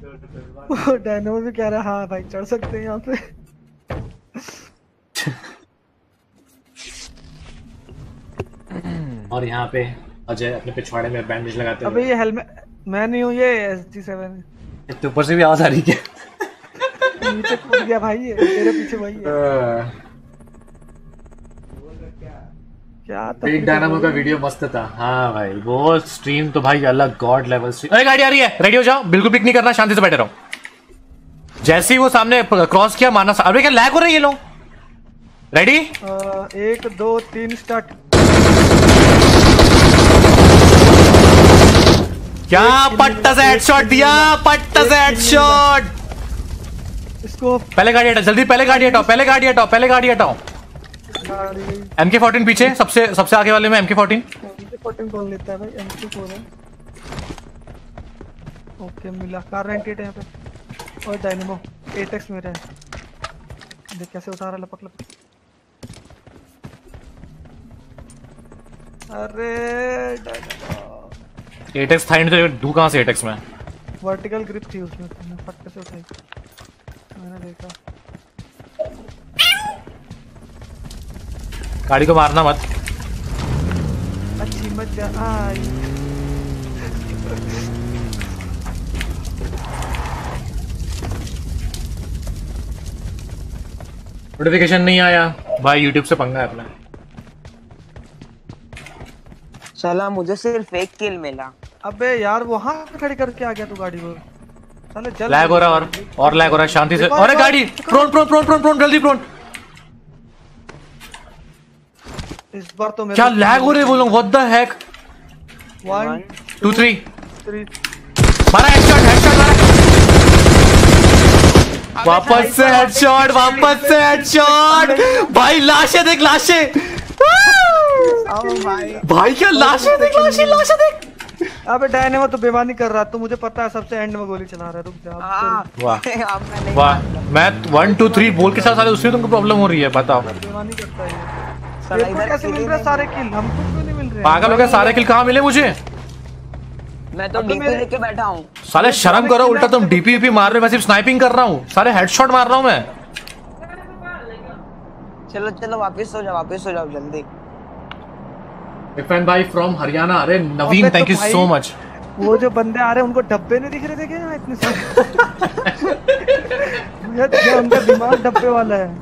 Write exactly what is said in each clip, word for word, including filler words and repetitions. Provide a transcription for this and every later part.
Dynamo भी कह रहा है हाँ भाई चढ़ सकते हैं यहाँ पे। और यहाँ पे अजय अपने पिछवाड़े में बैंडेज लगाते हैं। अबे ये हेलमेट मैं नहीं हूँ, ये एस जी सेवन है। तो ऊपर से भी आवाज आ रही क्या? नीचे कूद गया भाई, ये तेरे पीछे भाई है। क्या बिग डायनामो का वीडियो मस्त था। हाँ भाई वो स्ट्रीम तो भाई अलग गॉड लेवल स्ट्रीम। अरे गाड़ी आ रही है, रेडी हो जाओ, बिल्कुल पिक नहीं करना, शांति से बैठे रहो। जैसे ही वो सामने क्रॉस किया मारना। अरे क्या लैग हो रही है ये लोग। रेडी एक दो तीन स्टार्ट। क्या पट्टा से हेडशॉट दिया, पट्टा से हेडशॉट। इसको पहले गाड़ी हटाओ जल्दी, पहले गाड़ी हटाओ, पहले गाड़ी हटाओ, पहले गाड़ी हटाओ। एम के फोर्टीन पीछे सबसे सबसे आगे वाले में एम के फोर्टीन। एम के फोर्टीन कौन लेता है भाई? एम के फोर है। ओके मिला, कार नाइंटी एट है यहाँ पे। और डायनेमो एट एक्स मेरा है, देख कैसे उठा रहा लपक लपक। अरे डायनेमो एट एक्स था तो दू कहां से एट एक्स में? वर्टिकल ग्रिप थी उसमें, तुमने फटके से उठाई, मैंने देखा। गाड़ी को मारना मत। अच्छी मत जा आई। नोटिफिकेशन नहीं आया भाई, यूट्यूब से पंगा है अपना। चला मुझे सिर्फ एक किल मिला। अबे यार वहां खड़ी करके आ गया तू गाड़ी को। साले जल लैग हो रहा है और और लैग हो रहा है, शांति से। अरे गाड़ी prone prone prone prone prone जल्दी प्रोन। इस बार तो मेरे क्या लैग हो रहे हैं वो लोग, what the heck. One two three three मारा हेडशॉट, हेडशॉट मारा। वापस से हेडशॉट, वापस से हेडशॉट। भाई लाशें देख, लाशें भाई भाई क्या लाशें देख, लाशें लाशें देख। अबे डायनेमो तो बेईमानी कर रहा, तू मुझे पता है सबसे एंड में गोली चला रहा है। रुक जा। वाह वाह, मैं वन टू थ्री बोल के साथ सारे उसमें तुमको प्रॉब्लम हो रही है, बताओ। बेईमानी करता है ये। इधर कैसे मिल रहे सारे किल, हमको क्यों नहीं मिल रहे? पागल हो गया, सारे किल कहाँ मिले मुझे? मैं तो डीपी लेके बैठा हूँ। साले शर्म करो, उल्टा तुम डीपी वीपी मार रहे हो, मैं सिर्फ स्नाइपिंग कर रहा हूँ, सारे हेडशॉट मार रहा हूँ मैं। चलो चलो वापस हो जाओ, वापस हो जाओ जल्दी। इरफान भाई फ्रॉम हरियाणा। अरे Naveen thank you so much. वो जो बंदे आ रहे हैं उनको डब्बे नहीं दिख रहे थे क्या इतने सारे? ये उनका दिमाग डब्बे वाला है।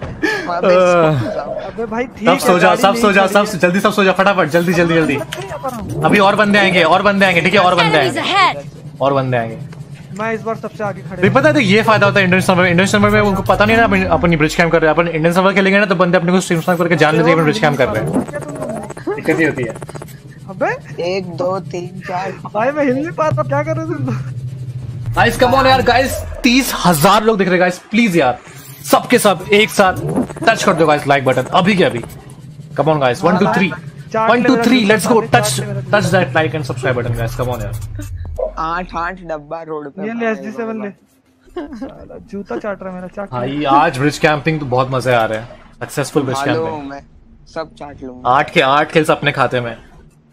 अबे भाई ठीक है, सब सो जाओ, सब सो जाओ, सब जल्दी सब सो जाओ फटाफट, जल्दी जल्दी जल्दी। अभी और बंदे आएंगे, और बंदे आएंगे, ठीक है और बंदे आएंगे, और बंदे आएंगे। मैं इस बार सबसे आगे खड़े। नहीं पता है ये फायदा होता है इंडियन सर्वर में। इंडियन सर्वर में उनको पता नहीं ना अपन अपनी ब्रिज कैम कर रहे हैं। अपन इंडियन सर्वर खेलेंगे ना तो बंदे अपने को स्ट्रीम स्नाइप करके जान लेते हैं अपन ब्रिज कैम कर रहे हैं। दिक्कत ही होती है। अबे एक दो तीन चार भाई मैं हिल नहीं पाता, क्या कर रहे हो? गाइस कम ऑन यार, गाइस तीस हजार लोग दिख रहे गाइस, प्लीज यार सबके सब एक साथ टच कर दो गाइस लाइक बटन अभी के अभी। Come on guys, one two three one two three let's go, touch touch that like and subscribe button guys, come on यार। आठ आठ डब्बा रोड पे। ये ले एस जी सेवन ले। साला जूता चाट रहा मेरा, चाट। भाई आज ब्रिज कैंपिंग तो बहुत मजे आ रहे हैं, सक्सेसफुल ब्रिज कैंपिंग। मैं सब चाट लूंगा। आठ के आठ किल्स अपने खाते में।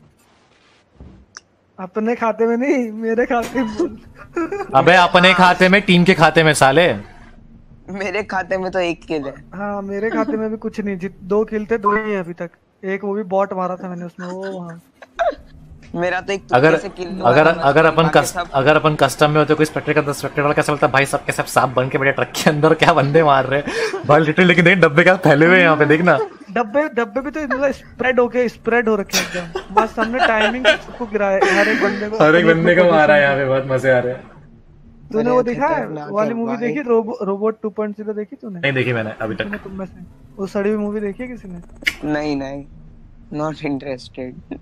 अपने खाते में नहीं, मेरे खाते में। अबे अपने खाते में, टीम के खाते में साले। मेरे खाते में तो एक किल है। हाँ मेरे खाते में भी कुछ नहीं, जित दो किल थे, दो ही है अभी तक। एक वो भी बॉट मारा था मैंने उसमें, वो वहाँ। मेरा तो एक अगर से किल अगर अगर अपन कस्ट, अगर अपन कस्टम में होते कोई स्पेक्टर का स्पेक्टर वाला कैसा लगता भाई, सबके सब सांप बन के बड़े ट्रक के अंदर क्या बंदे मार रहे हैं भाई लिटरली। लेकिन देख डब्बे क्या फैले हुए हैं यहाँ पे, देखना डब्बे डब्बे भी तो मतलब स्प्रेड होके स्प्रेड हो रखे हैं एकदम। बस हमने टाइमिंग सबको गिराया, हर एक बंदे को हर एक बंदे को मारा है यहाँ पे, बहुत मजे आ रहे हैं। तूने वो देखा है वाली मूवी देखी, robo robot two point zero देखी तूने? नहीं देखी मैंने अभी तक। तुम में से वो सड़ी हुई मूवी देखी है किसी ने? नहीं नहीं, not interested.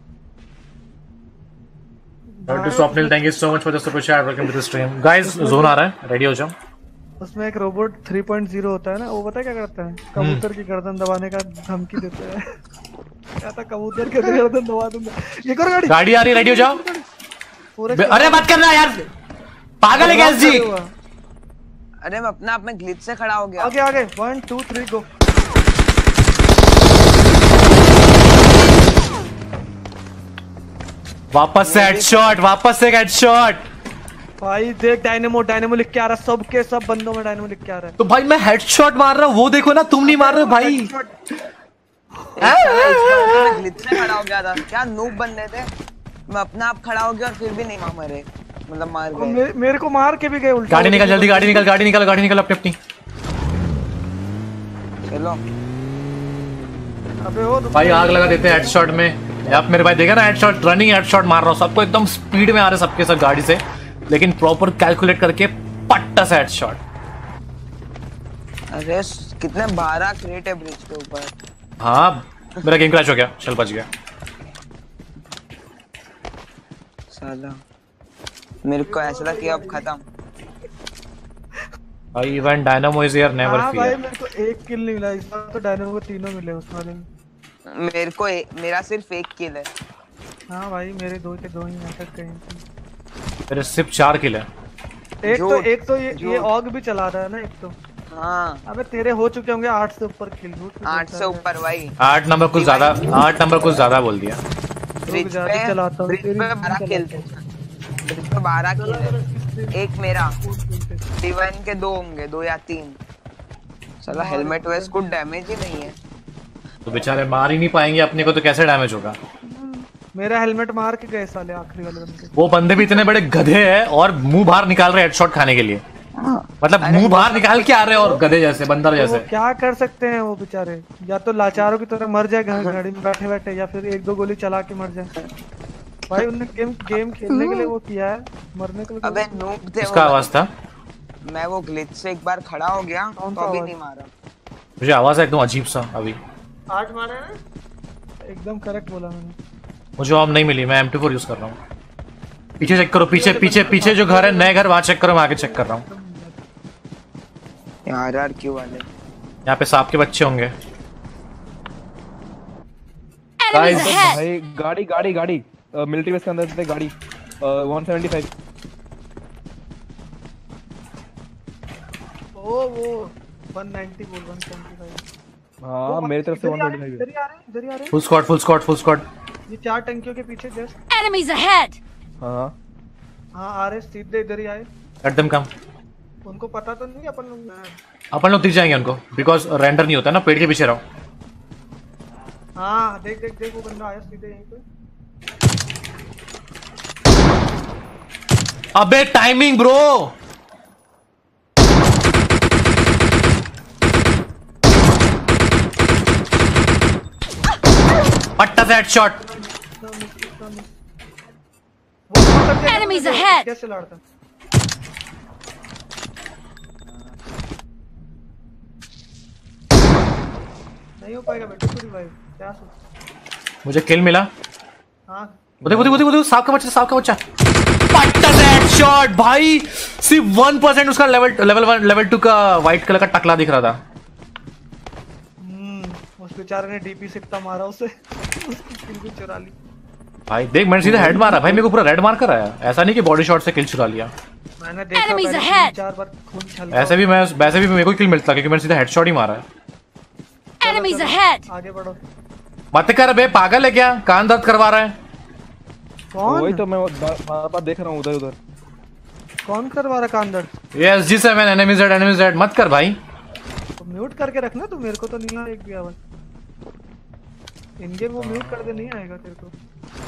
To Swapnil, thank you so much for the super chat. Welcome to the stream. Guys, zone आ रहा है, रेडी हो जाओ। उसमें एक रोबोट थ्री पॉइंट ज़ीरो होता है ना, वो पता है क्या करता है? कबूतर की गर्दन दबाने का धमकी देता है। क्या था, कबूतर की गर्दन दबा दूंगा। ये करो गाड़ी। गाड़ी आ रही है, रेडी हो जाओ। अरे मत करना यार, पागल है क्या जी? अरे मैं अपना आप में ग्लिच से खड़ा हो गया। आगे आगे, वन टू थ्री गो। वापस से हेडशॉट, वापस से हेडशॉट। भाई देख डायनेमो डायनेमो लिख के आ रहा है, सबके सब बंदों में डायनेमो लिख के आ रहा है। तो भाई मैं हेडशॉट मार रहा हूँ, वो देखो ना, तुम नहीं मार रहे हो भाई। मैं ग्लिच से खड़ा हो गया था, क्या नूब बनने थे, मैं अपना आप खड़ा हो गया और फिर भी नहीं मरे, मतलब मार गए। मे, मेरे को मार के भी गए उल्टा। गाड़ी निकल जल्दी, गाड़ी निकल, गाड़ी निकल, गाड़ी निकल अपनी अपनी। चलो अबे वो भाई आग लगा देते हैं हेडशॉट में। आप मेरे भाई देखा ना, हेडशॉट रनिंग हेडशॉट मार रहा हूँ, सबको एकदम स्पीड में आ रहे सबके सब गाड़ी से, लेकिन प्रॉपर कैलकुलेट करके पट्टा सा हेडशॉट। अरे कितने बारह क्रेट है ब्रिज के ऊपर। हाँ मेरा गेम क्रैश हो गया, चल बच गया साला, मेरे को ऐसा लगा कि अब खत्म। भाई even Dynamo is here never हाँ फियर। भाई मेरे को एक किल नहीं मिला इस बार, तो डायनामो को तीनों मिले उस वाले में। मेरे को ए, मेरा सिर्फ एक किल है। हाँ भाई मेरे दो के दो ही ऐसा कहीं। तेरे सिर्फ चार किल है। एक तो एक तो ये ये ऑग भी चला रहा है ना एक तो। हाँ अबे तेरे हो चुके होंगे आठ से ऊपर किल। आठ से ऊपर भाई। आठ नंबर कुछ ज्यादा, आठ नंबर कुछ ज्यादा बोल दिया। ब्रिज पे चलाता हूँ, ब्रिज पे बारह किल थे, ब्रिज पे बारह किल है, एक मेरा, डिवाइन के दो होंगे, दो या तीन। साला हेलमेट वेस्ट को डैमेज ही नहीं है, तो बेचारे मार ही नहीं पाएंगे अपने को, तो कैसे डैमेज होगा। मेरा हेलमेट मार के गए साले आखिरी वाले बंदे। वो बंदे भी इतने बड़े गधे हैं और मुंह बाहर निकाल रहे हेडशॉट खाने के लिए, मतलब मुंह बाहर निकाल के आ रहे हैं और गधे जैसे, बंदर जैसे। तो क्या कर सकते हैं वो बेचारे, या तो लाचारों की तरह मर जाए गाड़ी में बैठे बैठे, या फिर एक दो गोली चला के मर जाए। भाई उन्होंने गेम गेम खेलने के लिए वो किया है, मरने के लिए। अबे नूब थे। इसका आवाज था, मैं वो ग्लिच से एक बार खड़ा हो गया तो अभी नहीं मारा। मुझे आवाज है एकदम अजीब सा अभी। आठ मारा है ना, एकदम करेक्ट बोला मैंने। मुझे ऑम नहीं मिली, मैं एम टू फोर यूज कर रहा हूँ। पीछे चेक करो, पीछे पीछे पीछे जो घर है, नए घर, वहां चेक करो, मैं आगे चेक कर रहा हूँ। यार यार क्यों वाले यहाँ पे सांप के बच्चे होंगे। गाइस भाई गाड़ी गाड़ी गाड़ी मिलिट्री बेस के अंदर से गाड़ी वन सेवेंटी फाइव। ओ वो वन नाइंटी बोल वन सेवेंटी फाइव। हां मेरी तरफ से वन सेवेंटी फाइव। इधर ही आ रहे हैं, इधर ही आ रहे हैं। Full squad full squad full squad. ये चार टंकियों के पीछे जस्ट। Enemies ahead. हां हां आ रहे सीधे इधर ही आए। Let them come. उनको पता तो नहीं अपन लोग अपन लोग दिख जाएंगे उनको, बिकॉज रेंडर नहीं होता ना, पेड़ के पीछे रहो। हाँ देख देख देख वो बंदा आया सीधे यहीं पे। अबे टाइमिंग ब्रो। पट्टा से हेडशॉट। Enemies ahead. कैसे लड़ता? नहीं हो पाएगा बेटा पूरी भाई, क्या सोच। मुझे किल मिला। हाँ देखो देखो देखो देखो, सांप का बच्चा, सांप का बच्चा। पट्टा से हेडशॉट भाई। सिर्फ वन परसेंट उसका level level one level two का व्हाइट कलर का टकला दिख रहा था। हम्म उस बेचारे ने डीपी से इतना मारा उसे, उसकी किल भी चुरा ली। भाई देख मैंने सीधा हेड मारा भाई, मेरे को पूरा रेड मार्कर आया, ऐसा नहीं कि बॉडी शॉट से किल चुरा लिया। मैंने देखा Enemies पहले ahead. चार बार खून छलका। ऐसे भी मैं वैसे भी मेरे को किल मिलता क्योंकि मैंने सीधा हेडशॉट ही मारा है। Enemies ahead. आगे बढ़ो। मत कर बे, पागल है क्या, कान दर्द करवा रहा है। कौन? वही तो मैं बार बार देख रहा हूं उधर उधर। कौन करवा रहा कान दर्द? ये S G seven enemies dead enemies dead. मत कर भाई, तो म्यूट करके रखना, तो मेरे को तो नहीं आ एक भी आवाज। इन गेम वो म्यूट कर दे, नहीं आएगा तेरे को।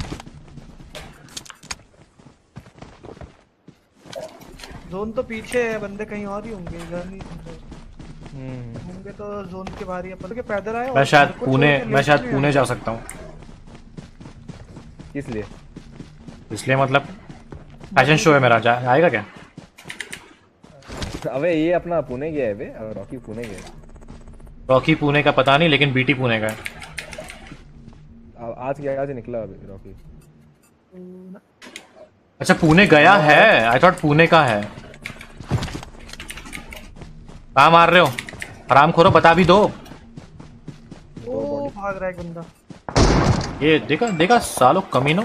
जोन तो पीछे है, बंदे कहीं और ही होंगे, इधर नहीं होंगे। होंगे तो जोन के बाहर ही अपन के पैदल आए। मैं शायद पुणे मैं शायद पुणे जा सकता हूँ। किस लिए? इसलिए मतलब फैशन शो है मेरा, जा आएगा क्या? अबे ये अपना पुणे गया है बे, रॉकी पुणे गया है। रॉकी पुणे का पता नहीं, लेकिन बीटी पुणे का है। आज क्या आज निकला अभी रॉकी? अच्छा पुणे गया है, आई थॉट पुणे का है। कहाँ मार रहे हो हराम खोरो, बता भी दो। ओ भाग रहा है एक बंदा। ये देखा देखा सालो कमीनो।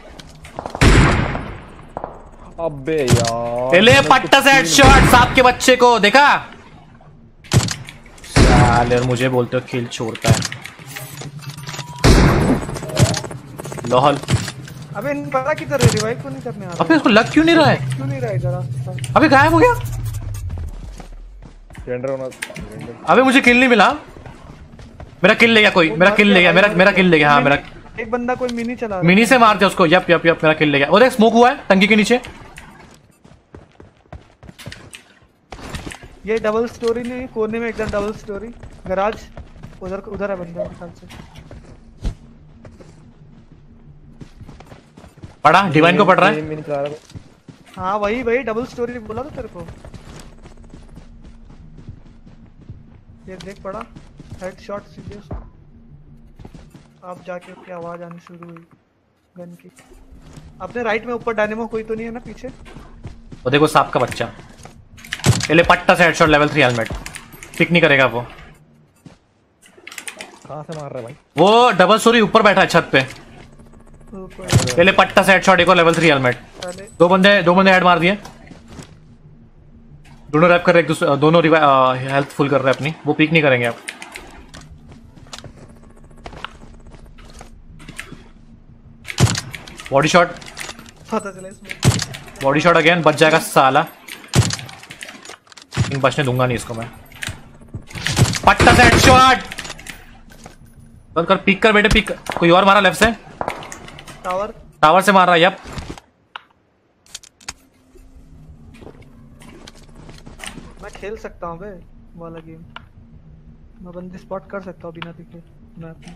अबे यार ले पट्टा से हेडशॉट सांप के बच्चे को, देखा साले, और मुझे बोलते हो किल छोड़ता है। लोहल अबे इन पता किधर है? रिवाइव क्यों नहीं करने आ रहा? अबे इसको लग क्यों नहीं रहा है? क्यों नहीं रहा है जरा? अबे गायब हो गया। रेंडर होना। अबे मुझे किल नहीं मिला। मेरा किल ले गया कोई, मेरा किल ले गया, मेरा मेरा किल ले गया। हाँ मेरा एक बंदा कोई मिनी चला रहा। मिनी से मारते उसको। यप यप यप मेरा किल ले गया। और एक स्मोक हुआ है टंकी के नीचे। ये डबल स्टोरी नहीं, कोने में एकदम डबल स्टोरी गराज। उधर उधर है बंदा ख्याल से। पड़ा डिवाइन को पड़ रहा है। हाँ वही वही डबल स्टोरी बोला था तेरे को। ये देख पड़ा हेडशॉट सीधे। अब जाके उसकी आवाज आनी शुरू हुई गन की। अपने राइट में ऊपर डायनेमो कोई तो नहीं है ना पीछे? वो देखो सांप का बच्चा। पहले पट्टा से headshot level three helmet. Pick नहीं करेगा वो। कहां से मार रहा है भाई? वो डबल स्टोरी ऊपर बैठा है छत पे। पहले पट्टा से हेडशॉट, एक और लेवल थ्री हेलमेट। दो बंदे दो बंदे हेड मार दिए। दोनों रैप कर रहे, एक दूसरे दोनों हेल्थ फुल कर रहे हैं अपनी। वो पीक नहीं करेंगे आप। बॉडी शॉट, पता चला इसमें। Body shot again. बच जाएगा साला। इन बचने दूंगा नहीं इसको मैं। पट्टा से हेडशॉट। बंद कर, पीक कर बेटे, पीक। कोई और मारा लेफ्ट से। टावर टावर से मार रहा है। यप मैं खेल सकता हूँ बे वाला गेम। मैं बंदे स्पॉट कर सकता हूँ बिना दिखे मैप में।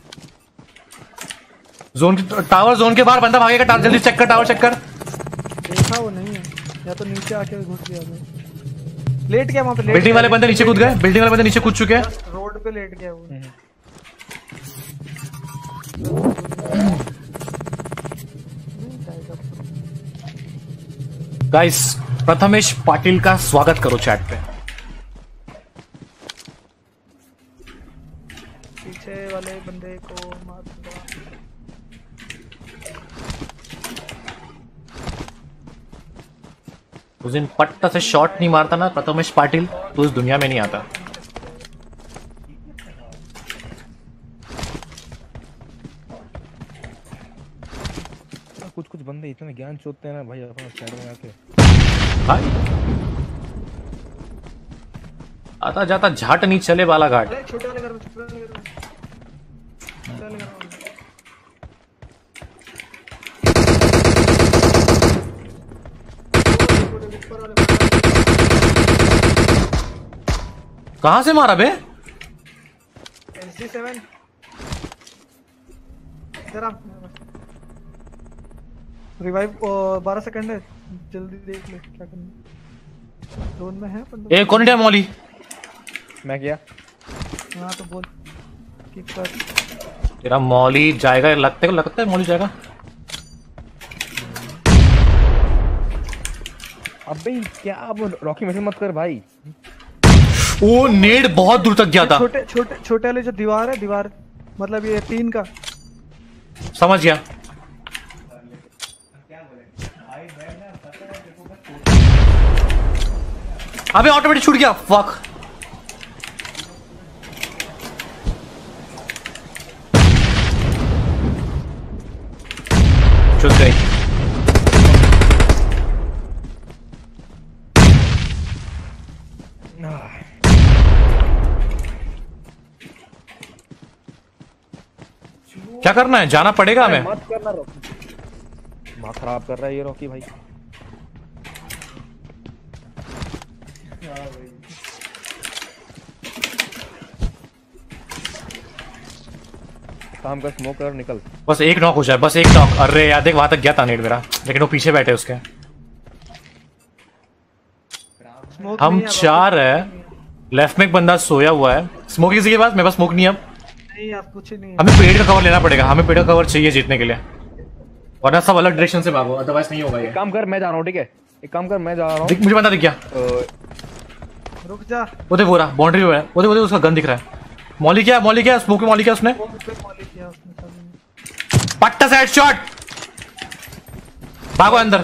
जोन की टावर, जोन के बाहर बंदा भागेगा। टावर जल्दी चेक कर, टावर चेक कर। देखा वो नहीं है, या तो नीचे आके घुस गया वो। लेट गया वहां पे। लेट बिल्डिंग वाले बंदे नीचे कूद गए। बिल्डिंग वाले बंदे नीचे कूद चुके हैं। रोड पे लेट गया वो। गाइस प्रथमेश पाटिल का स्वागत करो चैट पे। पीछे वाले बंदे को मार दूंगा। उस दिन पट्टा से शॉट नहीं मारता ना प्रथमेश पाटिल तो उस दुनिया में नहीं आता। कुछ कुछ बंदे इतने ज्ञान चोदते हैं ना भाई अपना साइड में आके। भाई आता जाता झाट नहीं चले वाला घाट। छोटे वाले घर में, छोटे वाले घर में, छोटे वाले घर में। कहां से मारा बे? एस डी सेवन जरा रिवाइव। बारह सेकंड है, जल्दी देख ले क्या करना। जोन में है बंदा। ए कौन है मौली? मैं क्या? हाँ तो बोल कीप कर। तेरा मौली जाएगा लगता है, लगता है मौली जाएगा। अबे क्या अब रॉकी मैसेज मत कर भाई। वो नेड बहुत दूर तक गया था। छोटे छोटे छोटे वाले जो दीवार है, दीवार मतलब ये तीन का। समझ गया। अबे ऑटोमेटिक छूट गया। फक। छूट गई। क्या करना है? जाना पड़ेगा हमें। मत करना रॉकी, माँ खराब कर रहा है ये रॉकी भाई। काम का स्मोक कर निकल। बस एक नॉक हो जाए, बस एक नॉक। अरे यार देख वहां तक गया था नेट मेरा, लेकिन वो पीछे बैठे उसके। हम चार है, लेफ्ट में एक बंदा सोया हुआ है। स्मोक किसी के पास? मेरे पास स्मोक नहीं है अब। नहीं आप कुछ नहीं। हमें पेड़ का कवर लेना पड़ेगा, हमें पेड़ का कवर चाहिए जीतने के लिए, वरना सब अलग डायरेक्शन से भागो, अदरवाइज नहीं होगा ये। एक काम कर मैं जा रहा हूँ, ठीक है? एक काम कर मैं जा रहा हूँ। मुझे बंदा दिख गया। रुक जा। वो देख वो रहा बाउंड्री पे है, वो देख वो देख उसका गन दिख रहा है। मौली क्या मौली क्या स्मोक में मौली क्या उसने पट्टा से हेडशॉट। भागो अंदर।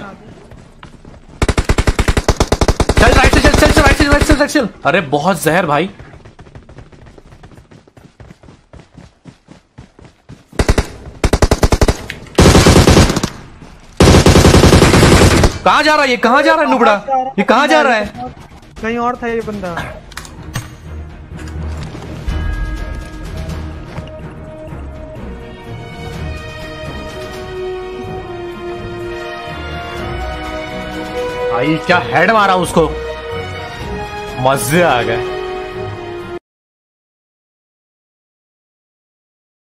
चल राइट से चल चल चल राइट से राइट से राइट चल। अरे बहुत जहर भाई। कहाँ जा रहा है ये? कहाँ जा रहा है नुबड़ा? ये कहाँ जा रहा है? कहीं और था ये बंदा। भाई क्या हेड मारा उसको, मजे आ गए।